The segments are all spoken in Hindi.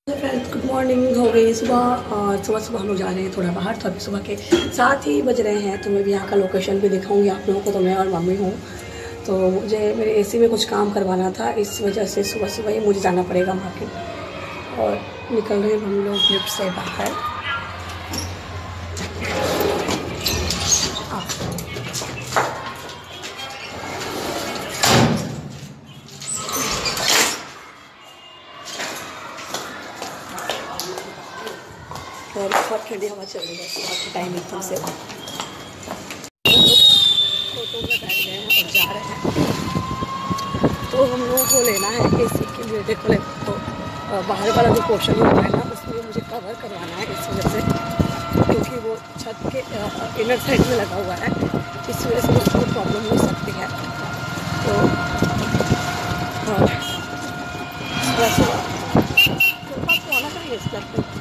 Friends, good morning. हो गई सुबह और सुबह हम लोग जा रहे हैं थोड़ा बाहर। तो अभी सुबह के 7 ही बज रहे हैं। तो मैं भी यहाँ का लोकेशन भी दिखाऊंगी आप लोगों को। तो मैं और मम्मी हूँ। तो मुझे मेरे एसी में कुछ काम करवाना था, इस वजह से सुबह सुबह ही मुझे जाना पड़ेगा मार्केट। और निकल रहे हैं हम लोग लिफ्ट से बाहर। और बहुत ठंडी हवा चल रही है सुबह के टाइम एकदम से। ऑटो में बैठ गए हैं और जा रहे हैं। तो हम लोगों को लेना है एसी के लिए। देखो तो बाहर वाला जो पोर्शन होता है ना, उसमें मुझे कवर करवाना है इस वजह से, क्योंकि वो छत के इनर साइड में लगा हुआ है। इस वजह से उसको प्रॉब्लम हो सकती है। तो आपको आना चाहिए इस क्लब पे।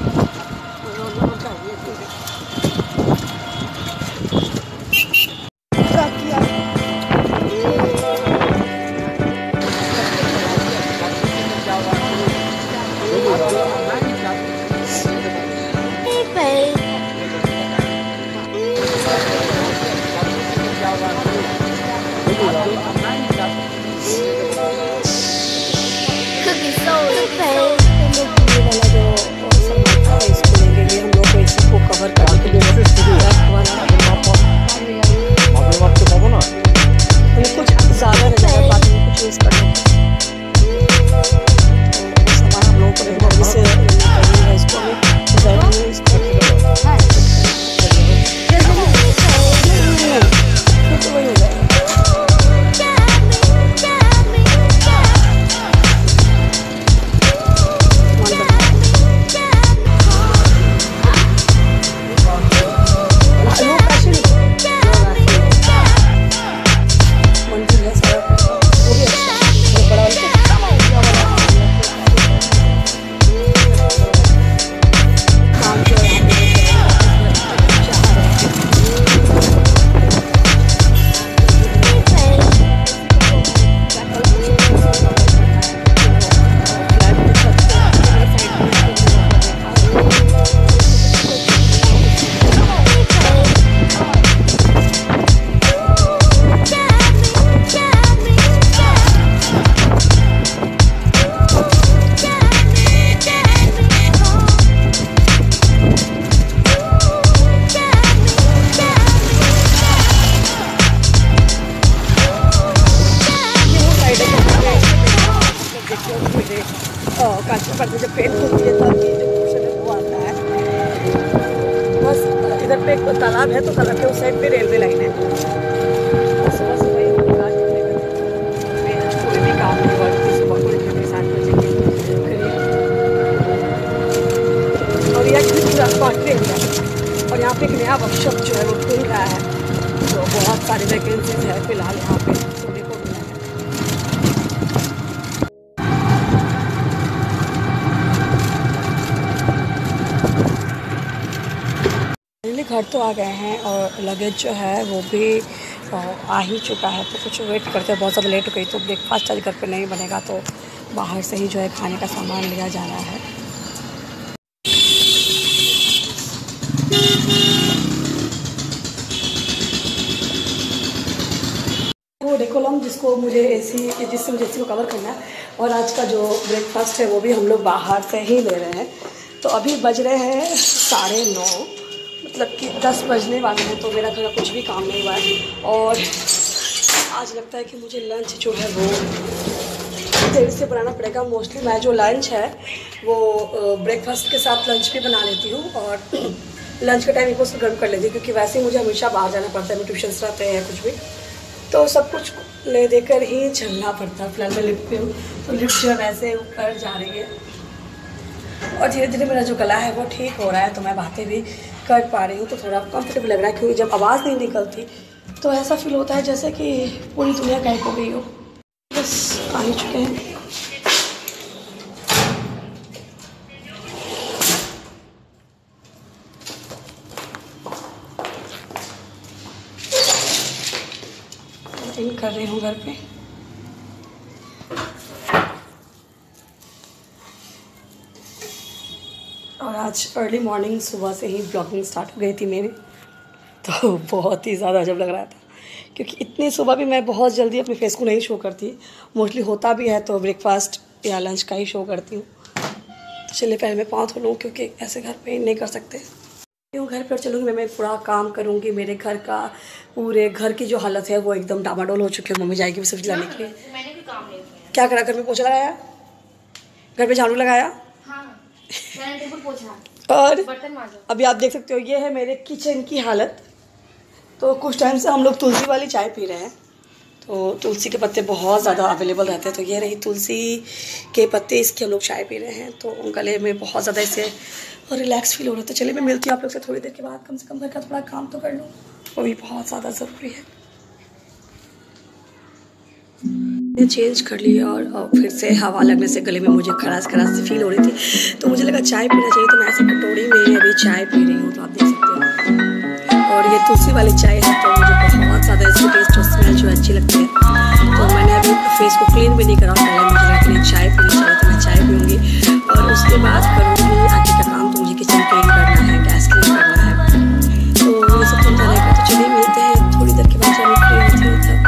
कांच पर जब पेंट होती है तब ये जो पोर्शन है वो आता है। बस इधर पे एक तालाब है, तो तालाब के उस साइड पे रेलवे लाइन है। सुबह सुबह ही काज कोई भी काम नहीं हुआ थी सुबह को 7 बजे के करीब। और यह पूरा क्वार्टर एरिया। और यहाँ पे एक नया वर्कशॉप जो है वो खुल रहा है। तो बहुत सारी वैकेंसीज है फिलहाल यहाँ पे सुनने को मिला है। घर तो आ गए हैं और लगेज जो है वो भी आ ही चुका है। तो कुछ वेट करते हैं, बहुत ज़्यादा लेट हो गई। तो ब्रेकफास्ट आज घर पे नहीं बनेगा, तो बाहर से ही जो है खाने का सामान लिया जा रहा है। वो डेकोलम जिसको मुझे जिससे मुझे एसी को कवर करना है। और आज का जो ब्रेकफास्ट है वो भी हम लोग बाहर से ही ले रहे हैं। तो अभी बज रहे हैं 9:30, मतलब कि 10 बजने वाले हैं। तो मेरा घर कुछ भी काम नहीं हुआ है। और आज लगता है कि मुझे लंच जो है वो देर से बनाना पड़ेगा। मोस्टली मैं जो लंच है वो ब्रेकफास्ट के साथ लंच भी बना लेती हूँ। और लंच के टाइम एक उसको गर्म कर लेती हूँ, क्योंकि वैसे ही मुझे हमेशा बाहर जाना पड़ता है। मैं ट्यूशन्स रहते हैं कुछ भी, तो सब कुछ ले देकर ही चलना पड़ता है। फिलहाल मैं लिफ्ट पे हूँ, तो लिफ्ट जो है वैसे ऊपर जा रही है। और धीरे धीरे मेरा जो गला है वो ठीक हो रहा है, तो मैं बातें भी कर पा रही हूँ। तो थोड़ा कंफर्टेबल लग रहा है, क्योंकि जब आवाज़ नहीं निकलती तो ऐसा फील होता है जैसे कि पूरी दुनिया गायब हो गई हो। बस आ ही चुके हैं। कर रही हूँ घर पे। और आज अर्ली मॉर्निंग सुबह से ही ब्लॉगिंग स्टार्ट हो गई थी मेरी, तो बहुत ही ज़्यादा अजब लग रहा था क्योंकि इतनी सुबह भी मैं बहुत जल्दी अपने फेस को नहीं शो करती। मोस्टली होता भी है तो ब्रेकफास्ट या लंच का ही शो करती हूँ। तो चलिए पहले मैं पाँव धो लूँ क्योंकि ऐसे घर पे नहीं कर सकते। क्यों घर पर चलूँगी मैं पूरा काम करूँगी। मेरे घर का पूरे घर की जो हालत है वो एकदम डामाडोल हो चुकी है। मम्मी जाएगी सब्जी लाने के लिए। मैंने भी काम नहीं किया। क्या करा? घर में पोछा लगाया, घर पे झाड़ू लगाया, हाँ, मैंने टेबल पोछा और बर्तन मांजा। अभी आप देख सकते हो ये है मेरे किचन की हालत। तो कुछ टाइम से हम लोग तुलसी वाली चाय पी रहे हैं, तो तुलसी के पत्ते बहुत ज़्यादा अवेलेबल रहते हैं। तो ये रही तुलसी के पत्ते, इसकी हम लोग चाय पी रहे हैं। तो गले में बहुत ज़्यादा इससे रिलैक्स फील हो रहा था। चलिए मैं मिलती हूँ आप लोग से थोड़ी देर के बाद। कम से कम घर का थोड़ा काम तो कर लूँ, वो भी बहुत ज़्यादा ज़रूरी है। चेंज कर लिया और फिर से हवा लगने से गले में मुझे खराश खराश सी फील हो रही थी, तो मुझे लगा चाय पीना चाहिए। तो मैं ऐसे कटोरी में अभी चाय पी रही हूँ, तो आप देख सकते हो। और ये तुलसी वाली चाय है तो मुझे बहुत ज़्यादा इसकी टेस्ट और स्मेल जो अच्छी लगती है। तो मैंने अभी फेस को क्लीन भी नहीं करा, पहले मुझे लगा चाय पीनी चाहिए तो मैं चाय पीऊँगी और उसके बाद करूँगी आगे का काम। तो मुझे किचन क्लीन करना है, गैस क्लीन करना है, तो ये सब चलता रहेगा। तो चलिए मिलते हैं थोड़ी देर के बाद जब मैं फ्री होती हूँ तब।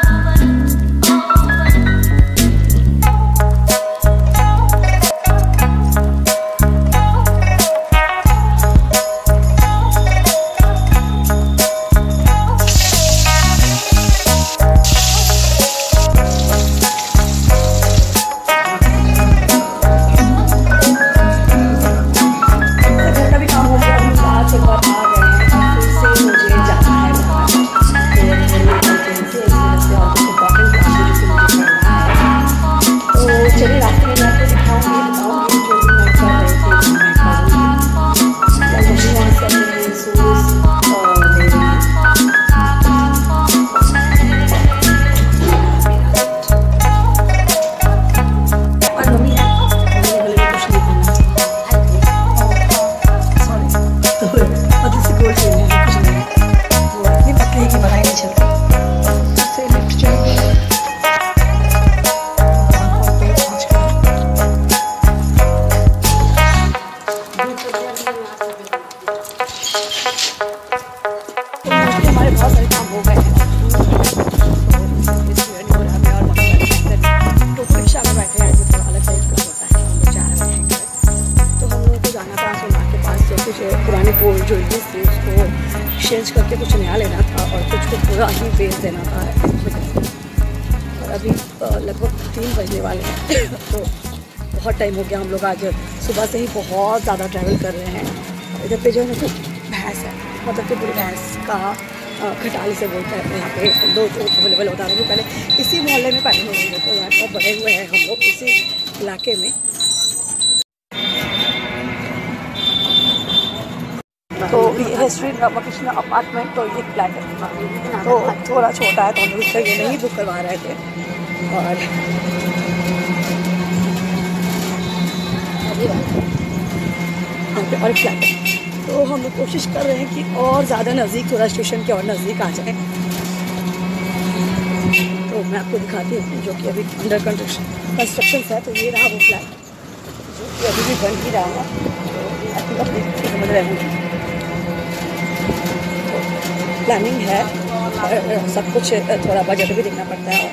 चेंज करके कुछ नया लेना था और कुछ को पूरा ही बेच देना था। और अभी लगभग 3 बजने वाले हैं तो बहुत टाइम हो गया। हम लोग आज सुबह से ही बहुत ज़्यादा ट्रैवल कर रहे हैं। इधर पे जो है ना भैंस है, मतलब कि पूरी भैंस का खटाली से बोलते हैं यहाँ पे 2 अवेलेबल होता है। पहले इसी मोहल्ले में पानी नहीं होंगे, तो यहाँ पर बड़े हुए हैं हम लोग इसी इलाके में। तो ये है स्ट्रीट रामाकृष्ण अपार्टमेंट। तो ये फ्लैट है तो थोड़ा छोटा है, तो हम लोग इसका ये नहीं बुक करवा रहे थे। और और फ्लैट है तो हम लोग कोशिश कर रहे हैं कि और ज़्यादा नज़दीक, थोड़ा स्टेशन के और नज़दीक आ जाए। तो मैं आपको दिखाती हूँ जो कि अभी अंडर कंस्ट्रक्शन है। तो ये रहा वो फ्लैट जो कि अभी भी बन ही रहा है। तो समझ रहे हैं प्लानिंग है और सब कुछ थोड़ा बजट भी देखना पड़ता है।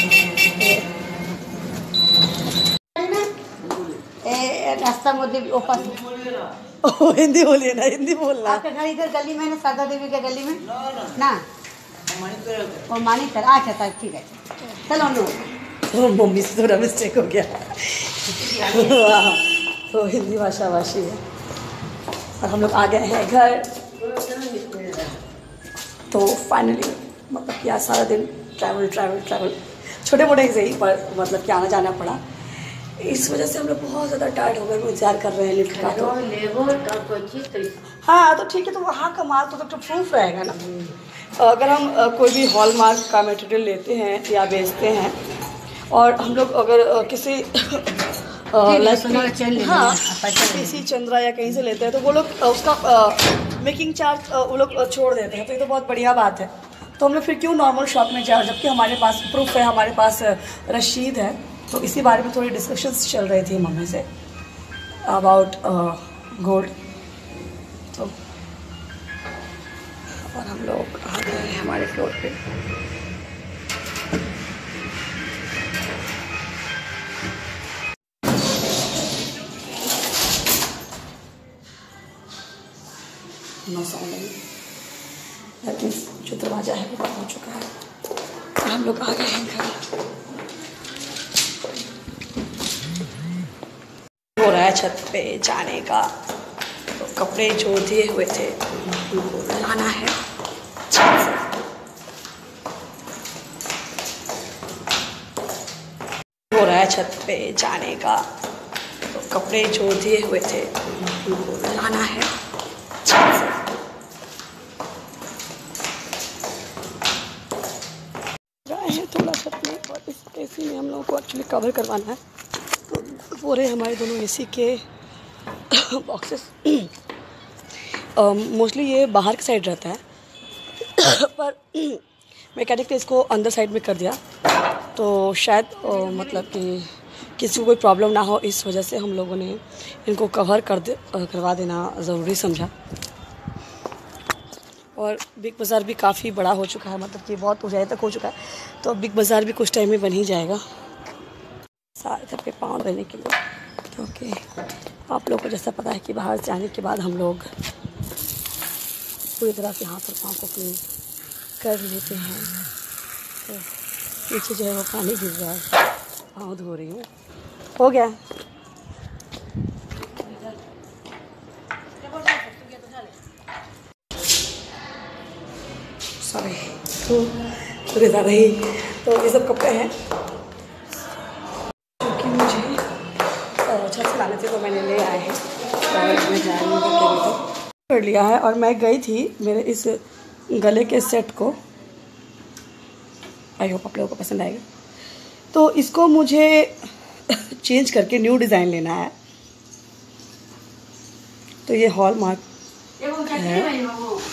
और रास्ता मोदी हिंदी बोलिए ना, हिंदी बोलना। आपका घर इधर गली में ना, शारदा देवी के गली में ना, और मानिक अच्छा सर ठीक है चलो नो। तो मम्मी से थोड़ा मिस्टेक हो गया तो हिंदी भाषा भाषी है। और हम लोग आ गए हैं घर। तो फाइनली मतलब कि आज सारा दिन ट्रैवल छोटे मोटे से ही पर मतलब कि आना जाना पड़ा। इस वजह से हम लोग बहुत ज़्यादा टायर्ड हो गए। इंतजार कर रहे हैं लिफ्ट का। तो हाँ तो ठीक है, तो वहाँ का माल तो प्रूफ रहेगा ना। अगर हम कोई भी हॉलमार्क का मटेरियल लेते हैं या बेचते हैं और हम लोग अगर किसी किसी चंद्रा या कहीं से लेते हैं तो वो लोग उसका मेकिंग चार्ज वो लोग छोड़ देते हैं। तो ये तो बहुत बढ़िया बात है। तो हम लोग फिर क्यों नॉर्मल शॉप में जाए, जबकि हमारे पास प्रूफ है, हमारे पास रसीद है। तो इसी बारे में थोड़ी डिस्कशंस चल रही थी मम्मी से अबाउट गोल्ड। तो और हम लोग आ गए हैं हमारे फ्लोर पे। नो साउंड नहीं, जो दरवाजा है वो बंद हो चुका है और हम लोग आ गए हैं घर। हो रहा है छत पे जाने का, तो कपड़े जो दिए हुए थे उनको लाना है छत से। हो रहा है छत पे जाने का, तो कपड़े जो दिए हुए थे उनको लाना है छत से। थोड़ा छत में और इस एसी में हम लोगों को एक्चुअली कवर करवाना है। तो पूरे हमारे दोनों एसी के बॉक्सेस मोस्टली ये बाहर की साइड रहता है पर मैकेनिक ने इसको अंदर साइड में कर दिया, तो शायद मतलब कि किसी को कोई प्रॉब्लम ना हो, इस वजह से हम लोगों ने इनको कवर करवा देना ज़रूरी समझा। और बिग बाज़ार भी काफ़ी बड़ा हो चुका है, मतलब कि बहुत ऊंचाई तक हो चुका है, तो बिग बाज़ार भी कुछ टाइम में बन ही जाएगा सारे घर पे पाँव रहने के लिए। क्योंकि आप लोगों को जैसा पता है कि बाहर से आने के बाद हम लोग पूरी तरह से हाथ और पाँव को क्लीन कर लेते हैं। तो पीछे जो है वो पानी गिर रहा है, पाँव धो रही हूँ। हो गया सॉरी, तो थोड़े ज़्यादा ही। तो ये सब कपड़े हैं जो कि मुझे छत से लाने थे, तो मैंने ले आए हैं और मैं जा रही हूँ कर लिया है। और मैं गई थी मेरे इस गले के सेट को, आई होप आप लोगों को पसंद आएगा। तो इसको मुझे चेंज करके न्यू डिज़ाइन लेना है। तो ये हॉलमार्क है।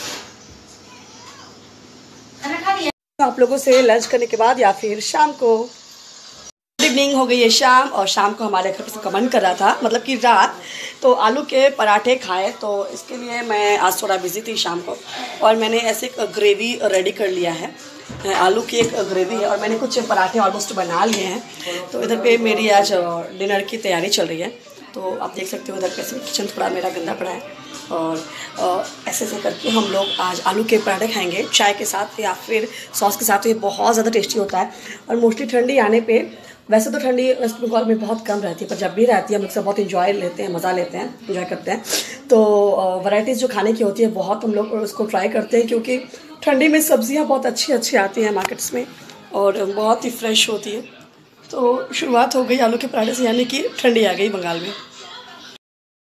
आप लोगों से लंच करने के बाद या फिर शाम को, गुड इवनिंग हो गई है शाम, और शाम को हमारे घर पे मन कर रहा था, मतलब कि रात, तो आलू के पराठे खाए। तो इसके लिए मैं आज थोड़ा बिजी थी शाम को, और मैंने ऐसे एक ग्रेवी रेडी कर लिया है, आलू की एक ग्रेवी है, और मैंने कुछ पराठे ऑलमोस्ट बना लिए हैं। तो इधर पे मेरी आज डिनर की तैयारी चल रही है। तो आप देख सकते हो इधर कैसे किचन थोड़ा मेरा गंदा पड़ा है, और ऐसे ऐसे करके हम लोग आज आलू के पराठे खाएंगे चाय के साथ या फिर सॉस के साथ। तो ये बहुत ज़्यादा टेस्टी होता है। और मोस्टली ठंडी आने पे, वैसे तो ठंडी वेस्ट बंगाल में बहुत कम रहती है, पर जब भी रहती है हम लोग सब बहुत इन्जॉय लेते हैं, मज़ा लेते हैं, इन्जॉय करते हैं। तो वैराइटीज़ जो खाने की होती है बहुत हम लोग उसको ट्राई करते हैं, क्योंकि ठंडी में सब्जियां बहुत अच्छी अच्छी आती हैं मार्केट्स में और बहुत ही फ्रेश होती है। तो शुरुआत हो गई आलू के पराठे से, यानी कि ठंडी आ गई बंगाल में।